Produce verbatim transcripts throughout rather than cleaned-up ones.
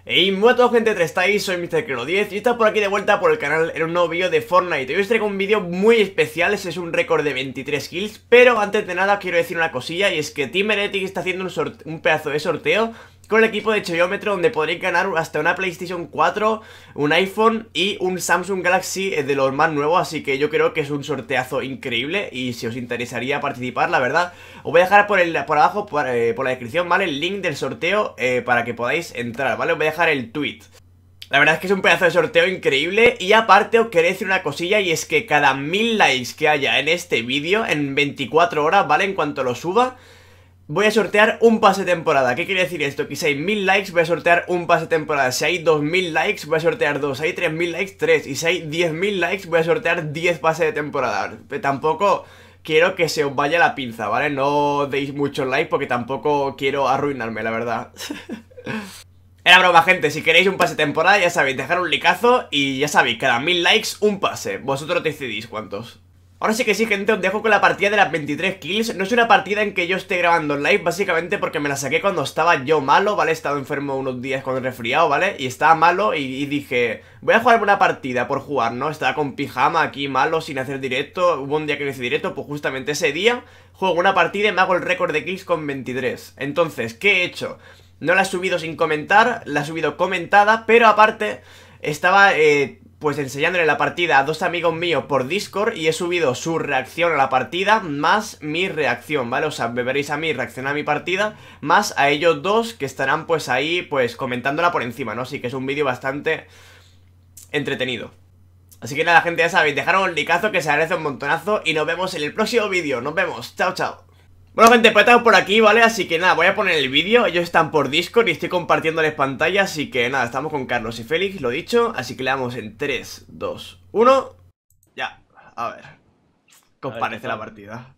Hey, muy a toda gente, ¿cómo estáis? Soy mister Crono diez y estoy por aquí de vuelta por el canal en un nuevo vídeo de Fortnite. Hoy os traigo un vídeo muy especial, ese es un récord de veintitrés kills. Pero antes de nada quiero decir una cosilla, y es que Team Heretic está haciendo un, un pedazo de sorteo con el equipo de Choyómetro, donde podréis ganar hasta una PlayStation cuatro, un iPhone y un Samsung Galaxy de los más nuevos. Así que yo creo que es un sorteazo increíble y si os interesaría participar, la verdad, os voy a dejar por, el, por abajo, por, eh, por la descripción, ¿vale? El link del sorteo eh, para que podáis entrar, ¿vale? Os voy a dejar el tweet. La verdad es que es un pedazo de sorteo increíble. Y aparte os quería decir una cosilla, y es que cada mil likes que haya en este vídeo, en veinticuatro horas, ¿vale? En cuanto lo suba, voy a sortear un pase de temporada. ¿Qué quiere decir esto? Que si hay mil likes voy a sortear un pase de temporada. Si hay dos mil likes voy a sortear dos. Si hay tres mil likes, tres. Y si hay diez mil likes voy a sortear diez pases de temporada. Tampoco quiero que se os vaya la pinza, ¿vale? No deis muchos likes porque tampoco quiero arruinarme, la verdad. Era broma, gente. Si queréis un pase de temporada, ya sabéis, dejar un likeazo. Y ya sabéis, cada mil likes un pase. Vosotros decidís cuántos. Ahora sí que sí, gente, os dejo con la partida de las veintitrés kills. No es una partida en que yo esté grabando en live, básicamente porque me la saqué cuando estaba yo malo, ¿vale? He estado enfermo unos días con el resfriado, ¿vale? Y estaba malo y, y dije, voy a jugar una partida por jugar, ¿no? Estaba con pijama aquí malo, sin hacer directo. Hubo un día que no hice directo, pues justamente ese día juego una partida y me hago el récord de kills con veintitrés. Entonces, ¿qué he hecho? No la he subido sin comentar, la he subido comentada, pero aparte estaba... Eh, pues enseñándole la partida a dos amigos míos por Discord, y he subido su reacción a la partida más mi reacción, ¿vale? O sea, me veréis a mí reaccionar a mi partida más a ellos dos que estarán pues ahí pues comentándola por encima, ¿no? Así que es un vídeo bastante entretenido. Así que nada, gente, ya sabéis, dejaros un likeazo que se agradece un montonazo y nos vemos en el próximo vídeo. Nos vemos, chao, chao. Bueno, gente, pues estamos por aquí, ¿vale? Así que nada, voy a poner el vídeo. Ellos están por Discord y estoy compartiéndoles pantalla. Así que nada, estamos con Carlos y Félix, lo dicho. Así que le damos en tres, dos, uno. Ya, a ver ¿qué os parece la partida?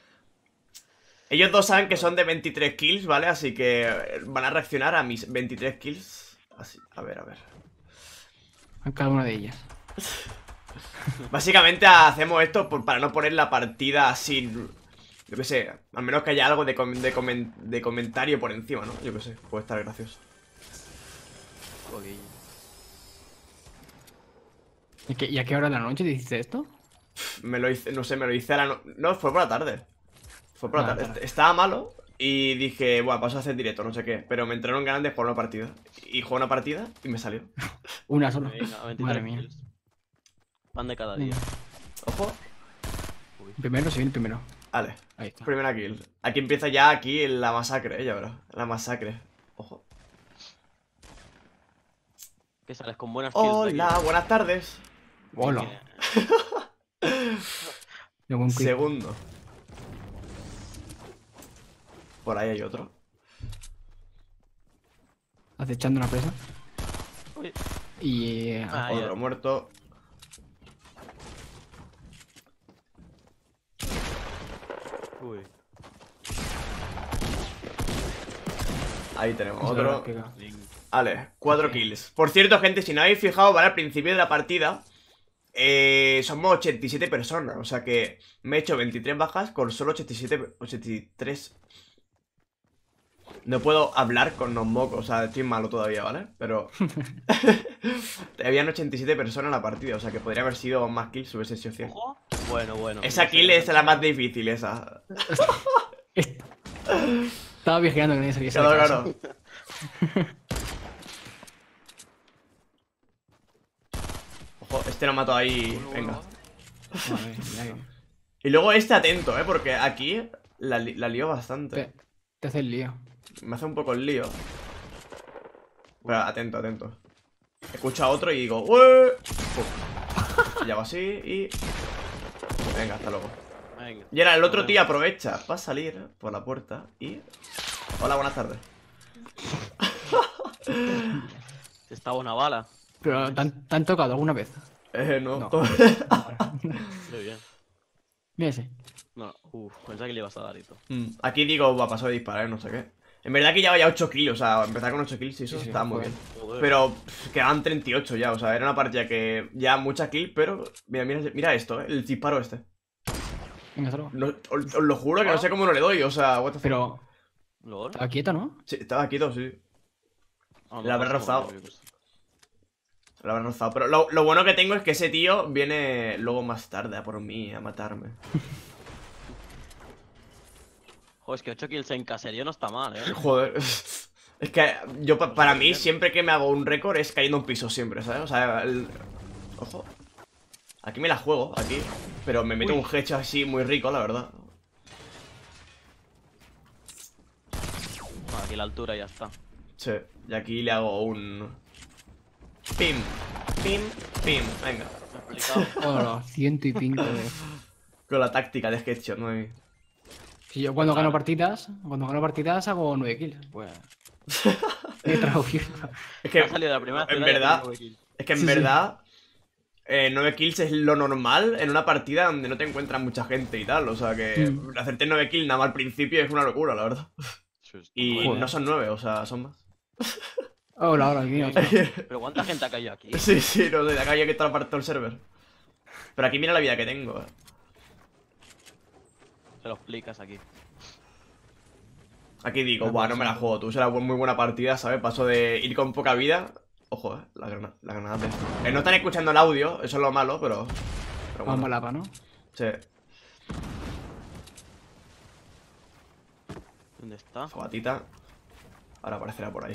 Ellos dos saben que son de veintitrés kills, ¿vale? Así que van a reaccionar a mis veintitrés kills. Así, a ver, a ver a cada una de ellas. Básicamente hacemos esto por, para no poner la partida sin... Yo qué sé, al menos que haya algo de, com de, comen de comentario por encima, ¿no? Yo qué sé, puede estar gracioso. ¿Y, qué, ¿Y a qué hora de la noche te hiciste esto? Me lo hice, no sé, me lo hice a la no... No, fue por la tarde. Fue por la tarde. tarde. Estaba malo y dije, bueno, paso a hacer directo, no sé qué. Pero me entraron ganas de jugar una partida. Y jugué una partida y me salió. Una sola. Madre mía. Pan de cada día. Ojo. Uy. Primero, sí, el primero. Vale, ahí está. Primera kill. Aquí empieza ya aquí la masacre, ya verás. La masacre. Ojo. Que sales con buenas kills. Hola, buenas tardes. Hola. Segundo. Por ahí hay otro. Acechando una presa. Uy. Y... Eh, ah, otro ya. Muerto. Uy. Ahí tenemos otro. Vale, cuatro kills. Por cierto, gente, si no habéis fijado, ¿vale? Al principio de la partida eh, somos ochenta y siete personas. O sea que me he hecho veintitrés bajas con solo ochenta y siete, ochenta y tres. No puedo hablar con los mocos. O sea, estoy malo todavía, ¿vale? Pero habían ochenta y siete personas en la partida. O sea que podría haber sido más kills si hubiese sido cien. Bueno, bueno. Esa kill es la más difícil, esa. Estaba vigilando que nadie se viese. Claro, claro. Ojo, este lo mato ahí. Venga. Y luego este atento, eh, porque aquí la, li la lío bastante. Te, te hace el lío. Me hace un poco el lío. Pero atento, atento. Escucho a otro y digo, ¡ueh! Y hago así y... Venga, hasta luego. Venga. Y ahora el otro tío aprovecha para salir por la puerta y... Hola, buenas tardes. Estaba una bala. Pero ¿te han, ¿te han tocado alguna vez? Eh, no. No. Muy bien. Mira ese. No, uff, pensaba que le ibas a dar y todo. Mm, aquí digo, va, paso de disparar, no sé qué. En verdad que lleva ya ocho kills, o sea, empezar con ocho kills y eso sí, sí, estaba muy joder. bien. Joder. Pero pff, quedaban treinta y ocho ya, o sea, era una partida que ya mucha kill, pero... Mira, mira, mira esto, eh, el disparo este. Venga, solo. No, os, os lo juro que no sé cómo no le doy, o sea, what the fuck. Pero... ¿Lol? Estaba quieto, ¿no? Sí, estaba quieto, sí. Ah, La habrá pasa rozado. por ahí, Lo habrán rozado. Pero lo, lo bueno que tengo es que ese tío viene luego más tarde a por mí, a matarme. Joder, es que ocho kills en caserío no está mal, eh. Joder. Es que yo, pa- para mí, siempre que me hago un récord es cayendo un piso siempre, ¿sabes? O sea, el... Ojo. Aquí me la juego, aquí. Pero me meto Uy. un headshot así muy rico, la verdad. Ah, aquí la altura ya está. Sí. Y aquí le hago un... Pim, pim, pim. Venga. Complicado. Hola, ciento y pico de... Con la táctica de headshot, ¿no? Y- Si yo cuando gano Claro. partidas, cuando gano partidas hago nueve kills. Pues... He traducido. Es Que que, ha salido de la primera en ciudad y ya verdad, tiene nueve kills. es que en Sí, sí. verdad... Eh, nueve kills es lo normal en una partida donde no te encuentras mucha gente y tal. O sea que Mm. hacerte nueve kills nada más al principio es una locura, la verdad. Sí, está Y bueno. no son nueve, o sea, son más. Hola, hola, aquí otro. Pero ¿cuánta gente ha caído aquí? Sí, sí, no sé, de acá ya que está apartado el server. Pero aquí mira la vida que tengo. eh. Se lo explicas aquí. Aquí digo, Me buah, no me la pasa. juego tú. Será bu- muy buena partida, ¿sabes? Paso de ir con poca vida. Ojo, eh, la granada, la granada de esto. Eh, no están escuchando el audio, eso es lo malo, pero. Pero Vamos bueno. lapa, ¿no? Sí, ¿Dónde está? fogatita. Ahora aparecerá por ahí.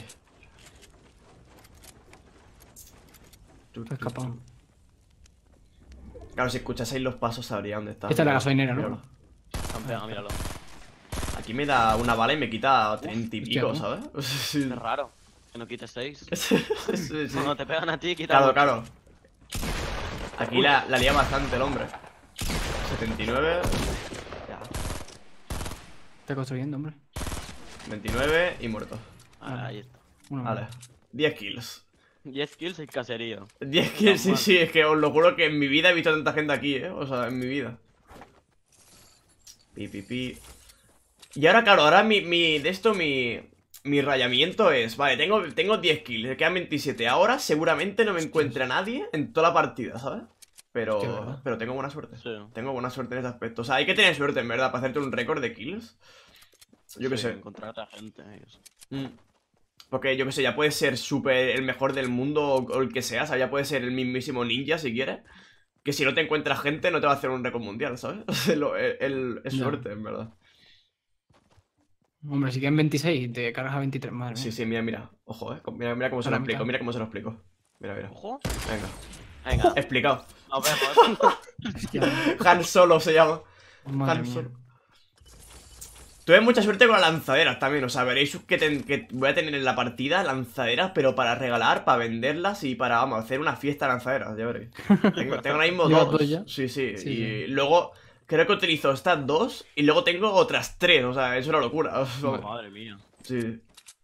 Tu, Se ha tu, escapado. tu. Claro, si escuchaseis los pasos sabría dónde está. Esta es la Míralo, gasolinera, ¿no? míralo. Han pegado, míralo. Aquí me da una bala y me quita treinta y hostia, pico, ¿no? ¿sabes? Sí. Es raro. Que no quites seis. Sí, sí. Cuando te pegan a ti, quita. Claro, mucho. claro. Aquí la, la lía bastante el hombre. setenta y nueve, Ya. Está construyendo, hombre. veintinueve y muerto. Ah, ahí está. Una Vale. diez kills. diez kills en caserío. diez kills, sí, mal. sí. Es que os lo juro que en mi vida he visto tanta gente aquí, ¿eh? O sea, en mi vida. Pi, pi, pi. Y ahora, claro, ahora mi, mi de esto, mi, mi rayamiento es... Vale, tengo, tengo diez kills, me quedan veintisiete. Ahora seguramente no me encuentre a nadie en toda la partida, ¿sabes? Pero, Hostia, ¿verdad? pero tengo buena suerte. Sí. Tengo buena suerte en ese aspecto. O sea, hay que tener suerte, en verdad, para hacerte un récord de kills. Yo qué Sí, sé. encontrar a otra gente. y eso. Mm. Porque yo qué sé, ya puedes ser súper el mejor del mundo o, o el que sea, o sea, ya puedes ser el mismísimo ninja si quieres. Que si no te encuentras gente no te va a hacer un récord mundial, ¿sabes? O sea, lo- el- el- es Ya. suerte, en verdad. Hombre, si quedan veintiséis y te cargas a veintitrés, madre mía. Sí, sí, mira, mira. Ojo, eh. Mira, mira cómo se A lo la explico, mitad. mira cómo se lo explico. Mira, mira. Ojo. Venga. Venga, Explicado. nos vemos. Hostia, Han Solo se llama. madre Han mía. Solo. Tuve mucha suerte con las lanzaderas también, o sea, veréis que, ten- que voy a tener en la partida lanzaderas, pero para regalar, para venderlas y para, vamos, hacer una fiesta de lanzaderas, ya veréis. Tengo, tengo ahora mismo ¿Llevas dos. dos ya? Sí, sí, Sí, y sí. luego creo que utilizo estas dos y luego tengo otras tres, o sea, es una locura. o sea, Madre mía. sí.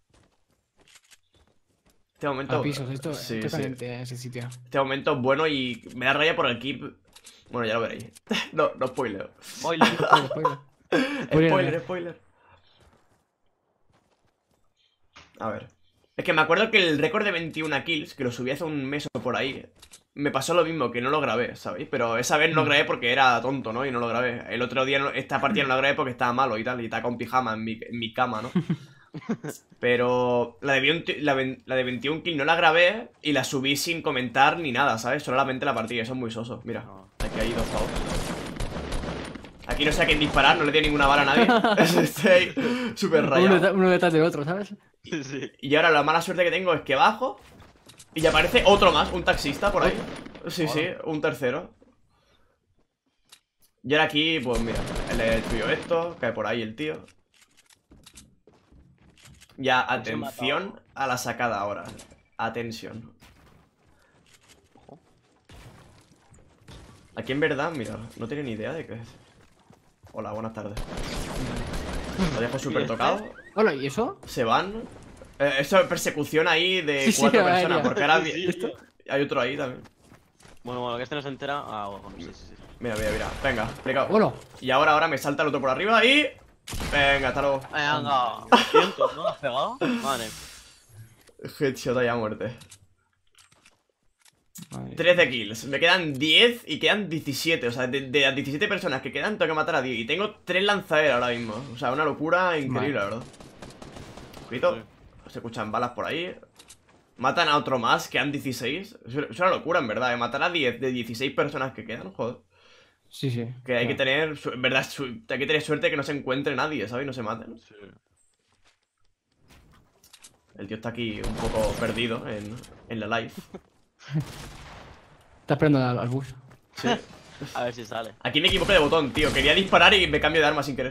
Este momento... A pisos, esto, sí, esto es sí. caliente ese sitio. Este momento es bueno y me da raya por el keep. Bueno, ya lo veréis. No, no spoiler. Spoiler. Spoiler, spoiler. Spoiler, Spoiler, eh. spoiler. A ver. Es que me acuerdo que el récord de veintiuna kills, que lo subí hace un mes o por ahí, me pasó lo mismo, que no lo grabé, ¿sabéis? Pero esa vez no lo grabé porque era tonto, ¿no? Y no lo grabé. El otro día, no- esta partida no la grabé porque estaba malo y tal, y estaba con pijama en mi, en mi cama, ¿no? Pero la de, veinte la, ve- la de veintiún kills no la grabé y la subí sin comentar ni nada, ¿sabes? Solamente la partida, eso es muy soso. Mira, No. aquí hay dos pavos. Aquí no sé a quién disparar, no le dio ninguna bala a nadie. Estoy súper Uno, rayado. detrás- uno detrás del otro, ¿sabes? Sí, sí. Y ahora la mala suerte que tengo es que bajo y ya aparece otro más, un taxista por ahí. Sí, sí, un tercero. Y ahora aquí, pues mira, le destruyo esto, cae por ahí el tío. Ya, atención a la sacada ahora. Atención. Ojo. Aquí en verdad, mira, no tenía ni idea de qué es. Hola, buenas tardes. Lo dejo súper tocado. Hola, ¿y eso? Se van. Eh, esto es persecución ahí de Sí, sí, cuatro aérea. personas. Porque ahora vi- Sí, sí. hay otro ahí también. Bueno, bueno, que este no se entera. Ah, bueno, sí, sí, sí. Mira, mira, mira. Venga, explicado. Hola. Y ahora, ahora me salta el otro por arriba y. Venga, hasta luego. Venga, cientos, ¿no? ¿Has pegado? Vale. Headshot ahí a muerte. Madre. trece kills. Me quedan diez y quedan diecisiete. O sea, de, de las diecisiete personas que quedan, tengo que matar a diez. Y tengo tres lanzaderas ahora mismo. O sea, una locura increíble, la verdad. Cuidado. Se escuchan balas por ahí. Matan a otro más, quedan dieciséis. Es es una locura, en verdad, ¿eh? Matar a diez de dieciséis personas que quedan, joder. Sí, sí. Que hay claro. que tener, su- en verdad, su- hay que tener suerte que no se encuentre nadie, ¿sabes? Y no se maten. Sí. El tío está aquí un poco perdido en, en la live. Está esperando al, al bus. Sí. A ver si sale. Aquí me equivoqué de botón, tío. Quería disparar y me cambio de arma sin querer.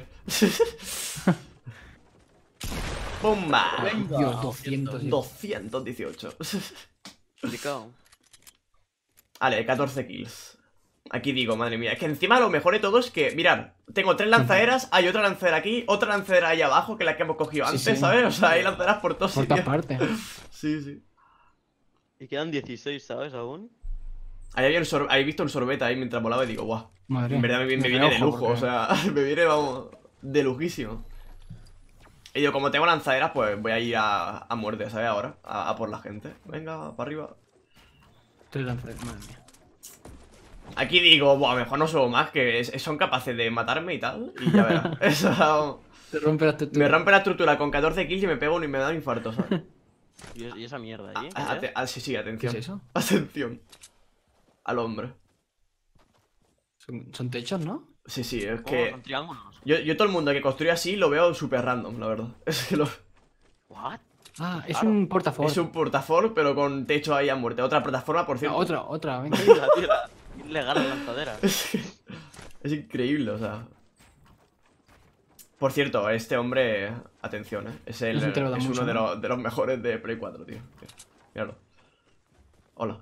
¡Pumba! Venga, Dios, doscientos. y- doscientos dieciocho. Complicado. Vale, catorce kills. Aquí digo, madre mía. Es que encima lo mejor de todo es que, mirad, tengo tres lanzaderas, hay otra lanzadera aquí, otra lanzadera ahí abajo, que es la que hemos cogido Sí, antes, sí. ¿sabes? O sea, hay lanzaderas por todos Por todas sitios. partes. Sí, sí. Y quedan dieciséis, ¿sabes? Aún. Ahí había un sor- ahí he visto un sorbete ahí mientras volaba y digo, guau. Madre. En verdad me, vi- me Me viene de reojo lujo, porque- o sea, me viene, vamos, de lujísimo. Y digo, como tengo lanzaderas, pues voy a ir a, a muerte, ¿sabes? Ahora, a, a por la gente. Venga, para arriba. Tres lanzaderas, madre mía. Aquí digo, buah, mejor no subo más, que es- son capaces de matarme y tal. Y ya verás. Eso, vamos. Te rompe la Me estructura. rompe la estructura con catorce kills y me pego un y me da un infarto, ¿sabes? Y, es- y esa mierda Ah, ahí. ah, ¿qué ate- ah, sí, sí, ¿Qué atención. es eso? Atención. Al hombre. Son, son techos, ¿no? Sí, sí, es es? Oh, que. son triángulos. Yo, yo todo el mundo que construye así lo veo súper random, la verdad. Es que lo. ¿What? Ah, es Claro. un portafolio. Es un portafor, pero con techo ahí a muerte. Otra plataforma, por cierto. Otra, otra, venga. Tira, tira. Ilegal la lanzadera. Es, que- es increíble, o sea. Por cierto, este hombre. Atención, eh. Es, el, Es un es, tero de uno mucho, de, ¿no? los, de los mejores de Play cuatro, tío. Míralo. Hola.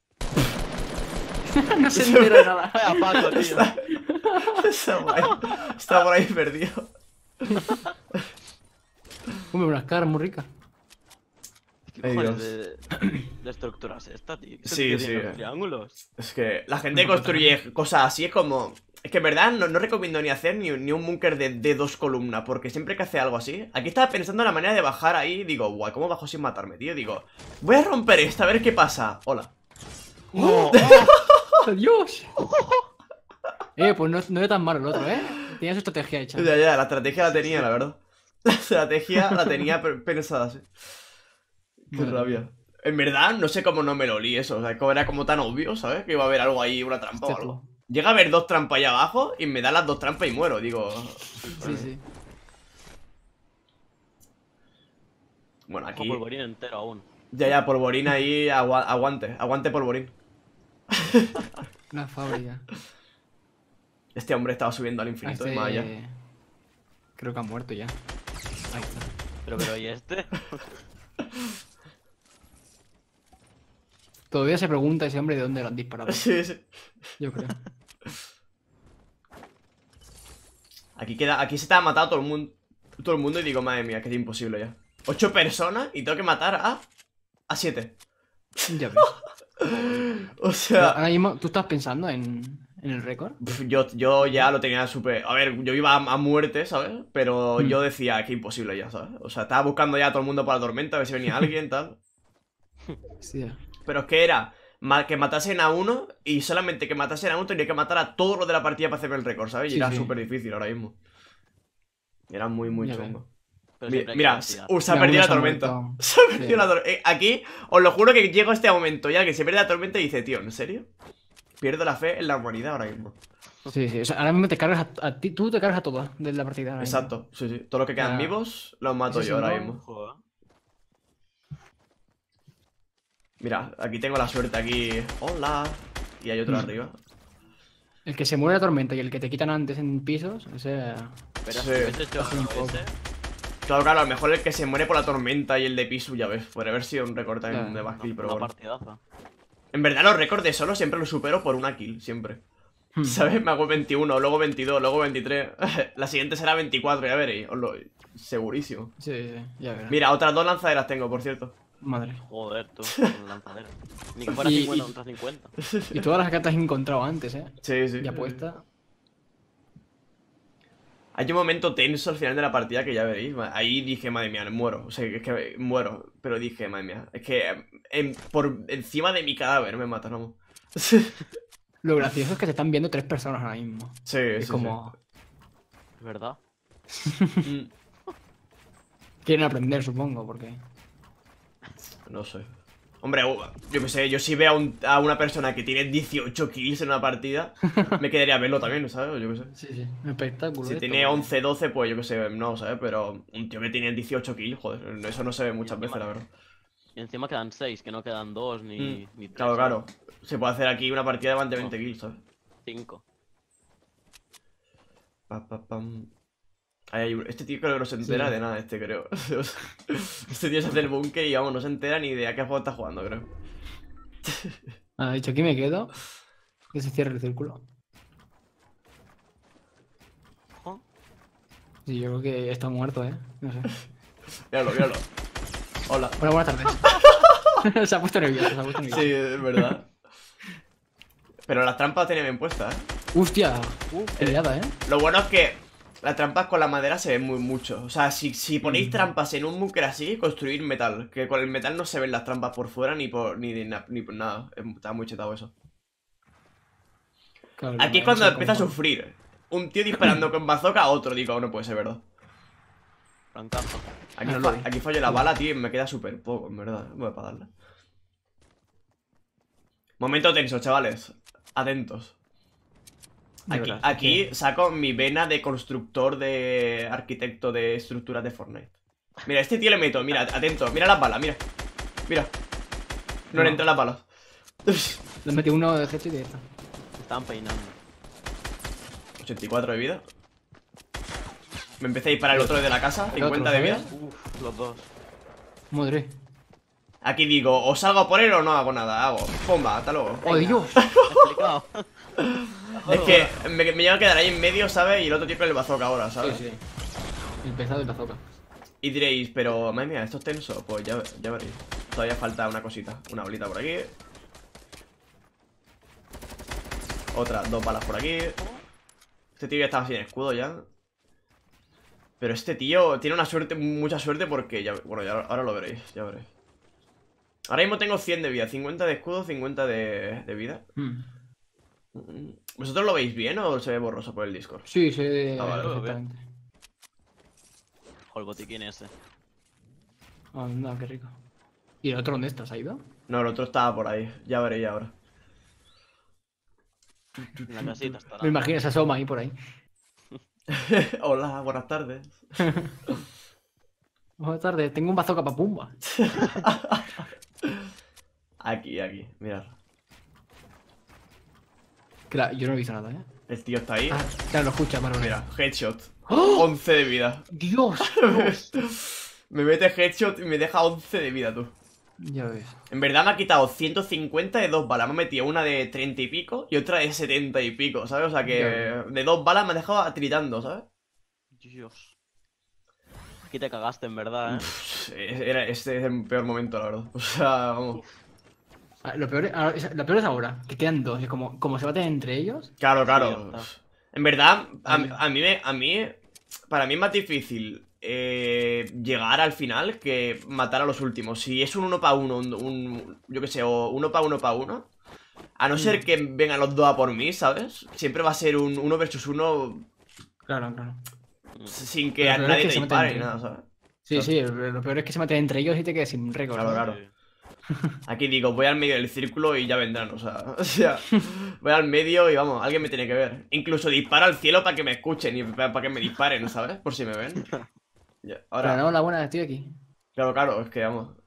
No se enteró de nada. Vaya Paco, tío. Está, está por ahí, está por ahí perdido. Hombre, unas caras muy ricas. ¿Qué Ay, cojones Dios. de, de estructura es esta, tío? ¿Qué Sí, sentido sí. tienen los triángulos? Es que la gente que construye cosas así es como. Es que en verdad no, no recomiendo ni hacer ni, ni un búnker de, de dos columnas, porque siempre que hace algo así. Aquí estaba pensando en la manera de bajar ahí. Digo, guau, ¿cómo bajo sin matarme, tío? Digo, voy a romper esta, a ver qué pasa. Hola. ¡Oh! ¡Adiós! Eh, pues no, no era tan malo el otro, ¿eh? Tenía su estrategia hecha. Ya, ya, la estrategia la tenía, la verdad. La estrategia la tenía pe- pensada, sí. Qué Madre rabia. En verdad, no sé cómo no me lo olí eso. O sea, como era como tan obvio, ¿sabes? Que iba a haber algo ahí, una trampa o Hostia, algo. tú. Llega a haber dos trampas ahí abajo y me da las dos trampas y muero. Digo. Sí, sí. Bueno, Ojo, aquí. polvorín entero aún. Ya, ya, polvorín ahí, agua- aguante. Aguante polvorín. Una fábrica. Este hombre estaba subiendo al infinito Este... y más allá. Creo que ha muerto ya. Ahí está. Pero, pero, ¿y este? Todavía se pregunta ese hombre de dónde lo han disparado. Sí, sí. Yo creo. Aquí queda. Aquí se te ha matado todo el mundo. Todo el mundo y digo, madre mía, que es imposible ya. Ocho personas y tengo que matar a. A siete. Ya ves. O Pero sea. ahora mismo, ¿tú estás pensando en, en el récord? Pf, Yo, yo ya lo tenía súper. A ver, yo iba a, a muerte, ¿sabes? Pero Hmm. yo decía que imposible ya, ¿sabes? O sea, estaba buscando ya a todo el mundo para la tormenta, a ver si venía alguien, tal. Sí. Pero es que era ma- que matasen a uno y solamente que matasen a uno tenía que matar a todos los de la partida para hacerme el récord, ¿sabes? Y Sí, era sí. súper difícil ahora mismo. Era muy, muy Ya chungo. Pero Mi- siempre hay Mira, capacidad. uh, se ha Mira, perdido uno la se ha tormenta. muerto. Se ha perdido Sí. la tormenta. Aquí, os lo juro que llego a este momento ya que se pierde la tormenta y dice, tío, ¿en serio? Pierdo la fe en la humanidad ahora mismo. Sí, sí. O sea, ahora mismo te cargas a, a ti, tú te cargas a todas de la partida. ahora mismo. Exacto, sí, sí. Todos los que quedan Ya. vivos los mato Ese yo sí, ahora no. mismo. Joder. Mira, aquí tengo la suerte aquí. Hola. Y hay otro Mm. arriba. El que se muere la tormenta y el que te quitan antes en pisos, ese. Pero Sí. si hubiese hecho Baja un poco. ese, Claro, claro, a lo mejor el que se muere por la tormenta y el de Pisu, ya ves. Podría haber sido un récord también Ya. de más kill, pero una bueno. partidaza. En verdad, los récords de solo siempre los supero por una kill, siempre. Hmm. ¿Sabes? Me hago veintiuno, luego veintidós, luego veintitrés. La siguiente será veinticuatro, ya veréis. Os lo... Segurísimo. Sí, sí, ya verás. Mira, otras dos lanzaderas tengo, por cierto. Madre. Joder, tú, con lanzadera. Ni que fuera Y- cincuenta y- contra cincuenta. Y todas las que te has encontrado antes, ¿eh? Sí, sí. Ya puesta. Hay un momento tenso al final de la partida que ya veréis. Ahí dije, madre mía, muero. O sea, es que muero. Pero dije, madre mía, es que en- por encima de mi cadáver me matan, vamos. Sí, Lo gracioso es que te están viendo tres personas ahora mismo. sí, Es sí. como. Es verdad. Mm, Quieren aprender, supongo, porque. No sé. Hombre, yo qué sé, yo si veo a, un, a una persona que tiene dieciocho kills en una partida, me quedaría a verlo también, ¿sabes? Yo qué sé. Sí, sí, un espectáculo. Si esto, tiene porque- once, doce, pues yo qué sé, no, ¿sabes? Pero un tío que tiene dieciocho kills, joder, eso no se ve muchas veces, la verdad. Y encima quedan seis, que no quedan dos ni, Mm, ni tres. Claro, ¿sabes? claro. Se puede hacer aquí una partida de más de veinte kills, ¿sabes? Cinco. Pa, pa, pam. Ahí hay un- Este tío creo que no se entera Sí. de nada, este creo. Este tío se hace el búnker y vamos, no se entera ni de a qué juego está jugando, creo. Ha dicho, aquí me quedo. Que se cierre el círculo. Ojo. Sí, yo creo que está muerto, ¿eh? No sé. Míralo, míralo. Hola. Hola, buenas tardes. Se ha puesto nervioso, se ha puesto nervioso. Sí, es verdad. Pero las trampas tienen bien puestas, ¿eh? Hostia, uh, qué liada, ¿eh? Lo bueno es que las trampas con la madera se ven muy mucho. O sea, si, si ponéis trampas en un búnker así, construir metal. Que con el metal no se ven las trampas por fuera ni por ni, ni, ni por nada. Está muy chetado eso. Claro, Aquí es no cuando sé empieza a cómo- sufrir. Un tío disparando con bazooka a otro. Digo, no puede ser verdad. Francazo. Aquí, Ah, fa- lo vi. aquí fallo la bala, tío, y me queda súper poco, en verdad. Voy para darle. Momento tenso, chavales. Atentos. Aquí, Aquí, aquí saco mi vena de constructor, de arquitecto de estructuras de Fortnite. Mira, este tío le meto, mira, atento, mira las balas, mira. Mira. No, le No. entran las balas. Le metí uno de headshot y ya está. Se están peinando. ochenta y cuatro de vida. Me empecé a disparar el otro de la casa, El otro, cincuenta de vida. ¿sabes? Uf, los dos. Madre. Aquí digo, o salgo por él o no hago nada, hago. Pomba, hasta luego. ¡Oh, Dios! Explicado. Es que me, me llevo a quedar ahí en medio, ¿sabes? Y el otro tío con el bazooka ahora, Sí, ¿sabes? sí. El pesado del bazooka. Y diréis, pero madre mía, esto es tenso. Pues ya, ya veréis. Todavía falta una cosita. Una bolita por aquí. Otra, dos balas por aquí. Este tío ya estaba sin escudo ya. Pero este tío tiene una suerte, mucha suerte porque ya, bueno, ya, ahora lo veréis, ya veréis. Ahora mismo tengo cien de vida, cincuenta de escudo, cincuenta de, de vida. Mm. ¿Vosotros lo veis bien o se ve borroso por el Discord? Sí, se Ah, vale, perfectamente. Ojo, el botiquín ese. Anda, qué rico. ¿Y el otro dónde está? ¿Se ha ido? No, el otro estaba por ahí, ya veréis ahora. En la casita estará. Me imagino, se asoma ahí por ahí. Hola, buenas tardes. Buenas tardes, tengo un bazooka pa' pumba. Aquí, aquí, mirad. Claro, yo no he visto nada, ¿eh? El tío está ahí. Ah, claro, lo escucha, pero Mira, headshot. ¡Oh! once de vida. ¡Dios! Me mete headshot y me deja once de vida, tú. Ya ves. En verdad me ha quitado ciento cincuenta de dos balas. Me ha metido una de treinta y pico y otra de setenta y pico, ¿sabes? O sea que Ya. de dos balas me ha dejado tritando, ¿sabes? Dios. Aquí te cagaste, en verdad, ¿eh? Pff, Era, este es el peor momento, la verdad. O sea, vamos. Ah, Lo peor, es, ahora- es- lo peor es ahora, que quedan dos. Y como, como se baten entre ellos. Claro, Sí, claro. ya está. En verdad, a, Vale. a mí, me- a mí, para mí es más difícil eh, llegar al final que matar a los últimos. Si es un uno para uno, un, un- yo qué sé, o uno para uno para uno, a no ser que vengan los dos a por mí, ¿sabes? Siempre va a ser un uno versus uno Claro, claro. sin que Pero a lo peor nadie es que te se dispare meten ni entre- nada, ¿sabes? Sí, sí, lo lo peor es que se maten entre ellos y te quedes sin récord. Claro, ¿no? claro. Sí. Aquí digo, voy al medio del círculo y ya vendrán, o sea, o sea, voy al medio y vamos, alguien me tiene que ver. Incluso disparo al cielo para que me escuchen y para para que me disparen, ¿sabes? Por si me ven. Ya, ahora, Pero no, la buena, estoy aquí. claro, claro, es que vamos.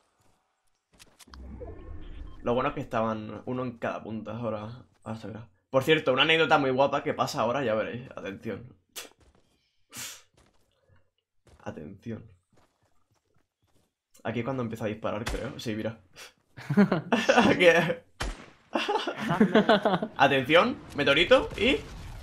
Lo bueno es que estaban uno en cada punta, ahora, ahora se verá. Por cierto, una anécdota muy guapa que pasa ahora, ya veréis, atención. Atención. Aquí es cuando empieza a disparar, creo. Sí, mira. Aquí. Atención, meteorito y...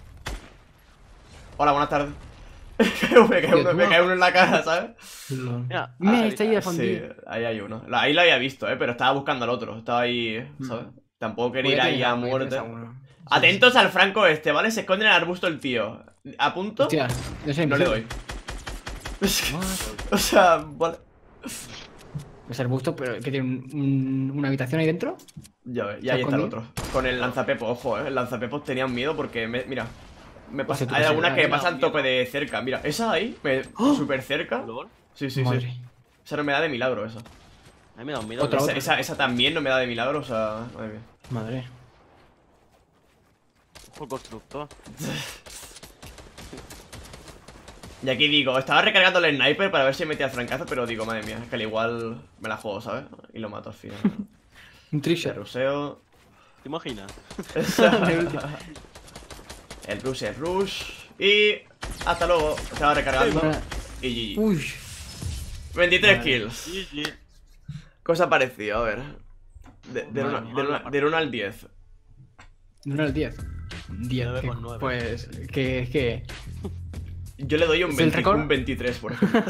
Hola, buenas tardes. me, cae uno, me cae uno en la cara, ¿sabes? Lol. Mira, Mira, ah, está ahí de Sí, fondido. ahí hay uno. La- Ahí lo había visto, ¿eh? Pero estaba buscando al otro. Estaba ahí, ¿sabes? Tampoco quería ir ahí a muerte. Atentos al franco este, ¿vale? Se esconde en el arbusto el tío. ¿A punto? Hostia, yo soy No le invisible. doy. O sea, vale. Es arbusto, pero que tiene un- un- una habitación ahí dentro. Ya ves, y ¿Se ha ahí está el escondido? otro. Con el lanzapepo, ojo, eh. El lanzapepos tenían miedo porque, me- mira. Me pasa, Hostia, tú hay que sí, algunas que ah, me pasan miedo. tope de cerca. Mira, esa ahí, me, ¡Oh! súper cerca. ¿Lol? Sí, sí, Madre. sí. Esa no me da de milagro, esa. A mí me da un miedo. Otra, Esa, otra. esa, esa también no me da de milagro, o sea... Madre mía. Madre. Por constructor. Y aquí digo, estaba recargando el sniper para ver si metía el francazo, pero digo, madre mía, es que al igual me la juego, ¿sabes? Y lo mato al final. Un El trickshot. ruseo. ¿Te imaginas? El rush es rush. Y hasta luego. Estaba recargando. Bueno, Y G G. uy. veintitrés Vale. kills. Sí, sí. Cosa parecida, a ver. De, del Madre uno- mía. del uno- del uno al diez. De uno al diez. diez. nueve que- con nueve. Pues que es que. Yo le doy un, ¿Es el veinte récord? un veintitrés, por ejemplo.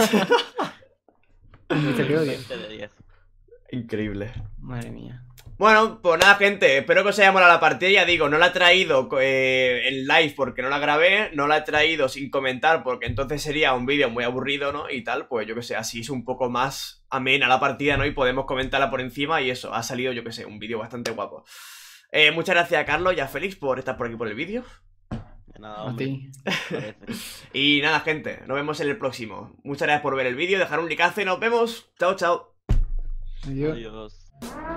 Te creo diez. veinte de diez. Increíble. Madre mía. Bueno, pues nada, gente, espero que os haya molado la partida. Ya digo, no la he traído eh, en live porque no la grabé, no la he traído sin comentar porque entonces sería un vídeo muy aburrido, ¿no? Y tal, pues yo que sé, así es un poco más amena la partida, ¿no? Y podemos comentarla por encima y eso, ha salido, yo que sé, un vídeo bastante guapo. Eh, muchas gracias a Carlos y a Félix por estar por aquí por el vídeo. De nada, A hombre. ti. Parece. Y nada, gente, nos vemos en el próximo. Muchas gracias por ver el vídeo, dejar un likeazo y nos vemos. Chao, chao. Adiós. Adiós.